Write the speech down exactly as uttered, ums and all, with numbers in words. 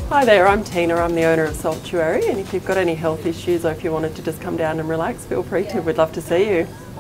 Hi there, I'm Tina, I'm the owner of Saltuary, and if you've got any health issues or if you wanted to just come down and relax, feel free to, we'd love to see you.